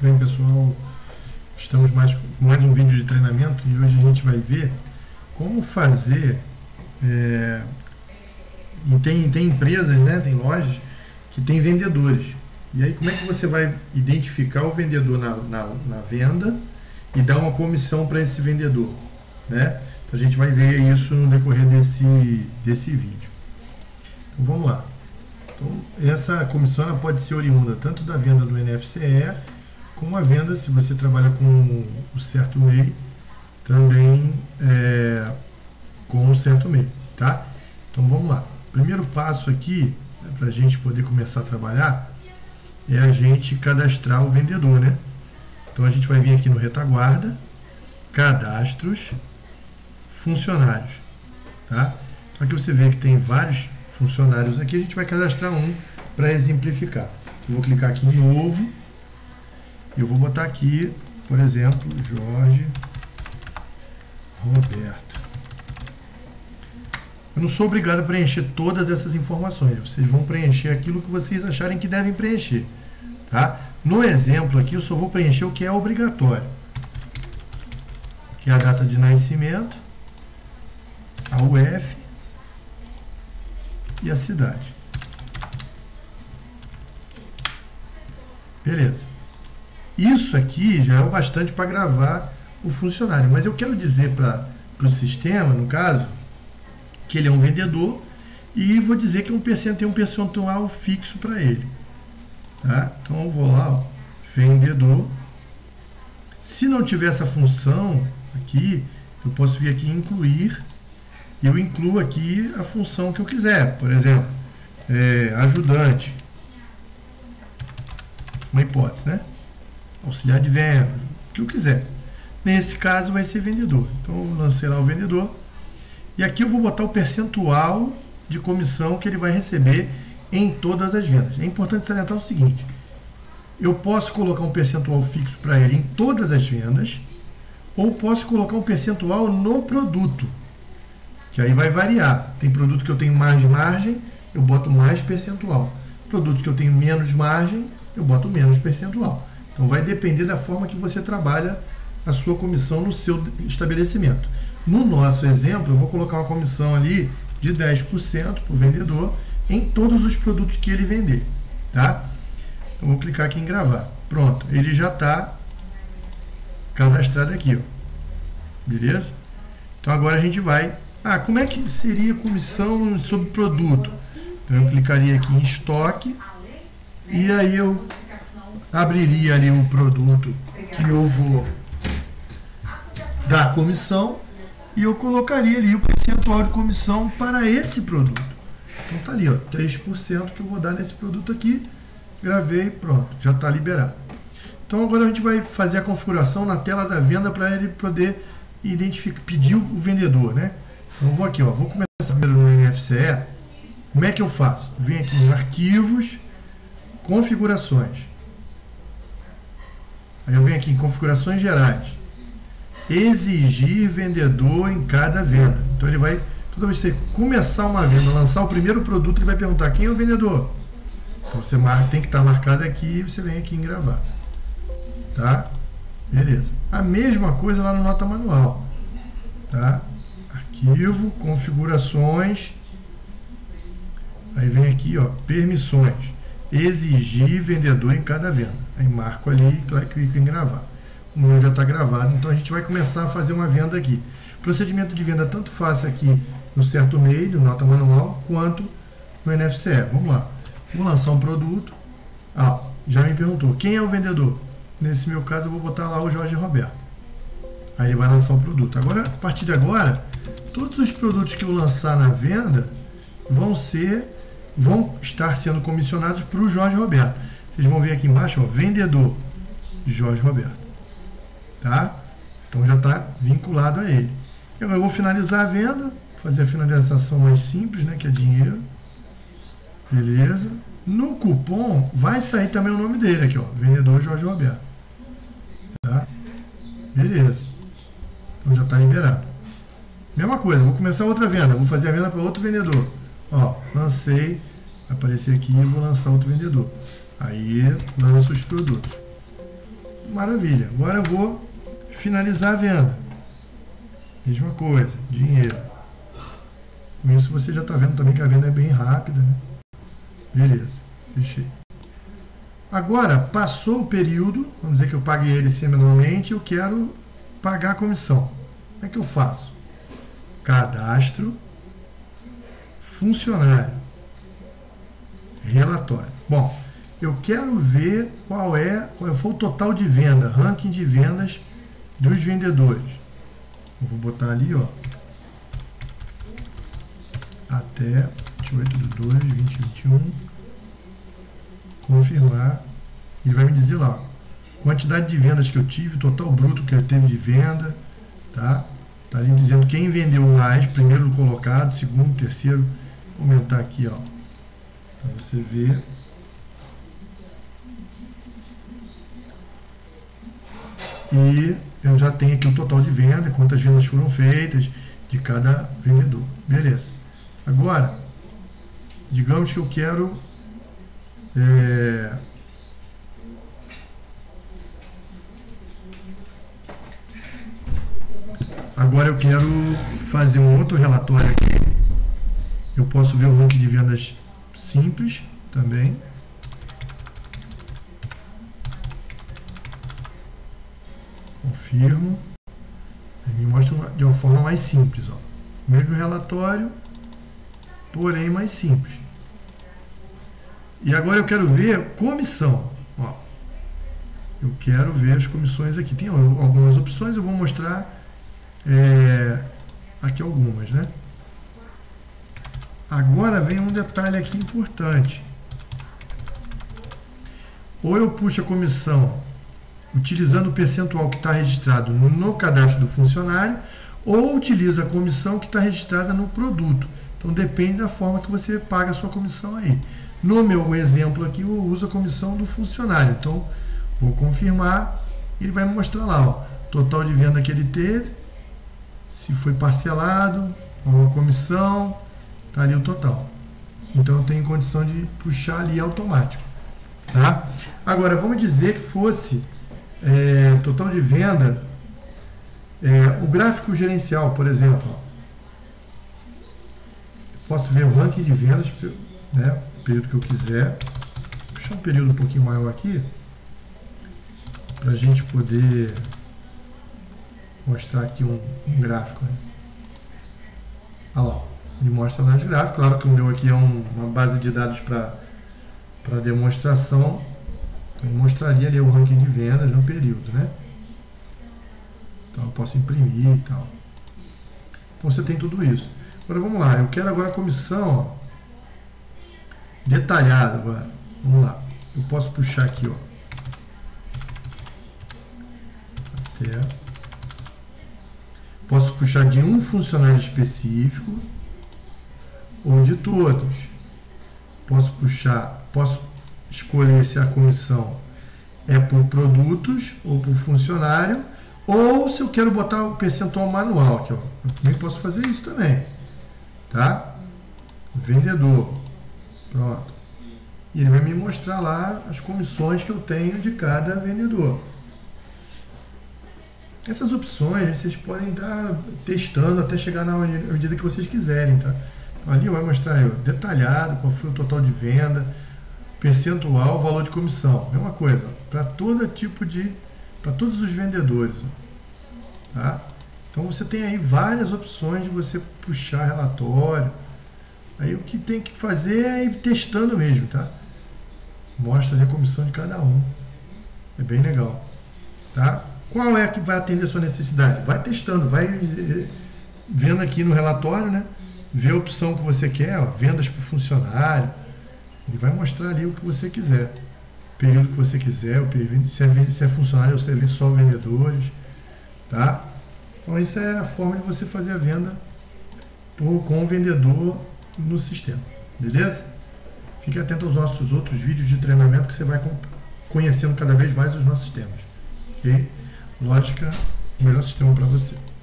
Bem, pessoal, estamos com mais um vídeo de treinamento e hoje a gente vai ver como fazer. E tem empresas, né, tem lojas que tem vendedores. E aí como é que você vai identificar o vendedor na venda e dar uma comissão para esse vendedor, né? Então a gente vai ver isso no decorrer desse vídeo. Então vamos lá. Então, essa comissão ela pode ser oriunda tanto da venda do NFCE, como a venda, se você trabalha com o certo MEI, também com o certo MEI, tá? Então vamos lá. O primeiro passo aqui, para a gente poder começar a trabalhar, é a gente cadastrar o vendedor, né? Então a gente vai vir aqui no retaguarda, cadastros, funcionários, tá? Aqui você vê que tem vários funcionários aqui, a gente vai cadastrar um para exemplificar. Eu vou clicar aqui em novo, eu vou botar aqui, por exemplo, Jorge Roberto. Eu não sou obrigado a preencher todas essas informações, vocês vão preencher aquilo que vocês acharem que devem preencher, tá? No exemplo aqui eu só vou preencher o que é obrigatório, que é a data de nascimento, a UF e a cidade. Beleza. Isso aqui já é o bastante para gravar o funcionário, mas eu quero dizer para o sistema, no caso, que ele é um vendedor e vou dizer que tem um percentual fixo para ele. Tá? Então eu vou lá, ó, vendedor. Se não tiver essa função aqui, eu posso vir aqui em incluir e eu incluo aqui a função que eu quiser. Por exemplo, ajudante. Uma hipótese, né? Auxiliar de venda, o que eu quiser. Nesse caso vai ser vendedor. Então eu lancei lá o vendedor. E aqui eu vou botar o percentual de comissão que ele vai receber em todas as vendas. É importante salientar o seguinte: eu posso colocar um percentual fixo para ele em todas as vendas, ou posso colocar um percentual no produto, que aí vai variar. Tem produto que eu tenho mais margem, eu boto mais percentual. Produtos que eu tenho menos margem, eu boto menos percentual. Então vai depender da forma que você trabalha a sua comissão no seu estabelecimento. No nosso exemplo, eu vou colocar uma comissão ali de 10% para o vendedor em todos os produtos que ele vender, tá? Eu vou clicar aqui em gravar. Pronto, ele já está cadastrado aqui, ó. Beleza? Então agora a gente vai... como é que seria a comissão sobre produto? Então eu clicaria aqui em estoque e aí eu abriria ali o produto que eu vou dar comissão e eu colocaria ali o percentual de comissão para esse produto. Então tá ali, ó, 3% que eu vou dar nesse produto aqui. Gravei, pronto, já está liberado. Então agora a gente vai fazer a configuração na tela da venda para ele poder identificar, pedir o vendedor, né? Então eu vou aqui, ó, vou começar primeiro no NFCE. Como é que eu faço? Venho aqui em arquivos, configurações. Aí eu venho aqui em configurações gerais. Exigir vendedor em cada venda. Então ele vai, toda vez que você começar uma venda, lançar o primeiro produto, ele vai perguntar quem é o vendedor. Então você tem que estar marcado aqui e você vem aqui em gravar. Tá? Beleza. A mesma coisa lá no nota manual. Tá? Arquivo, configurações. Aí vem aqui, ó, permissões. Exigir vendedor em cada venda. Aí marco ali e clico em gravar. O meu já está gravado, então a gente vai começar a fazer uma venda aqui. Procedimento de venda tanto faz aqui no certo MEI, no nota manual, quanto no NFCE. Vamos lá. Vou lançar um produto. Já me perguntou quem é o vendedor. Nesse meu caso eu vou botar lá o Jorge Roberto. Aí ele vai lançar o produto. Agora, a partir de agora, todos os produtos que eu lançar na venda vão estar sendo comissionados para o Jorge Roberto. Vocês vão ver aqui embaixo, ó, vendedor Jorge Roberto. Tá? Então já está vinculado a ele. E agora eu vou finalizar a venda, fazer a finalização mais simples, né, que é dinheiro. Beleza. No cupom vai sair também o nome dele aqui, ó, vendedor Jorge Roberto. Tá? Beleza. Então já está liberado. Mesma coisa, vou começar outra venda, vou fazer a venda para outro vendedor. Ó, lancei, vai aparecer aqui e vou lançar outro vendedor. Aí lanço os produtos. Maravilha. Agora eu vou finalizar a venda. Mesma coisa, dinheiro. Com isso você já está vendo também que a venda é bem rápida, né? Beleza, fechei. Agora, passou o período, vamos dizer que eu paguei ele semanalmente, eu quero pagar a comissão. Como é que eu faço? Cadastro, funcionário, relatório. Bom, eu quero ver qual foi o total de venda, ranking de vendas dos vendedores. Eu vou botar ali, ó, até 28/2/2021, confirmar, e vai me dizer lá, quantidade de vendas que eu tive, total bruto que eu teve de venda, tá? Tá ali dizendo quem vendeu mais, primeiro colocado, segundo, terceiro. Vou aumentar aqui, ó, para você ver. E eu já tenho aqui o total de venda, quantas vendas foram feitas de cada vendedor. Beleza. Agora, digamos que eu quero agora eu quero fazer um outro relatório aqui. Eu posso ver o ranking de vendas simples também. Confirmo. Ele me mostra de uma forma mais simples, ó. Mesmo relatório, porém mais simples. E agora eu quero ver comissão. Ó, eu quero ver as comissões aqui. Tem algumas opções, eu vou mostrar aqui algumas, né? Agora vem um detalhe aqui importante. Ou eu puxo a comissão utilizando o percentual que está registrado no cadastro do funcionário, ou utiliza a comissão que está registrada no produto. Então depende da forma que você paga a sua comissão aí. No meu exemplo aqui, eu uso a comissão do funcionário. Então vou confirmar, ele vai me mostrar lá, ó, total de venda que ele teve, se foi parcelado, uma comissão, tá ali o total. Então eu tenho condição de puxar ali automático, tá? Agora vamos dizer que fosse total de venda, o gráfico gerencial, por exemplo, ó. Posso ver o ranking de vendas, né, o período que eu quiser. Vou puxar um período um pouquinho maior aqui, para a gente poder mostrar aqui um gráfico, né? Olha lá, ele mostra lá os gráficos. Claro que o meu aqui é uma base de dados para demonstração. Então, ele mostraria ali o ranking de vendas no período, né? Então eu posso imprimir e tal. Então você tem tudo isso. Agora vamos lá, eu quero agora a comissão, ó, detalhada agora. Vamos lá, eu posso puxar aqui, ó, até, posso puxar de um funcionário específico ou de todos. Posso escolher se a comissão é por produtos ou por funcionário, ou se eu quero botar o percentual manual aqui, ó. Eu também posso fazer isso também, tá? Vendedor, pronto. E ele vai me mostrar lá as comissões que eu tenho de cada vendedor. Essas opções vocês podem estar testando até chegar na medida que vocês quiserem, tá? Ali vai mostrar detalhado qual foi o total de venda, percentual, valor de comissão. Mesma coisa, para todo tipo para todos os vendedores, tá? Então você tem aí várias opções de você puxar relatório. Aí o que tem que fazer é ir testando mesmo, tá? Mostra ali a comissão de cada um. É bem legal, tá? Qual é que vai atender a sua necessidade? Vai testando, vai vendo aqui no relatório, né? Vê a opção que você quer, ó, vendas para o funcionário. Ele vai mostrar ali o que você quiser. O período que você quiser, se é funcionário ou se é só vendedores, tá? Então isso é a forma de você fazer a venda com o vendedor no sistema, beleza? Fique atento aos nossos outros vídeos de treinamento que você vai conhecendo cada vez mais os nossos sistemas, ok? Lógica, o melhor sistema para você.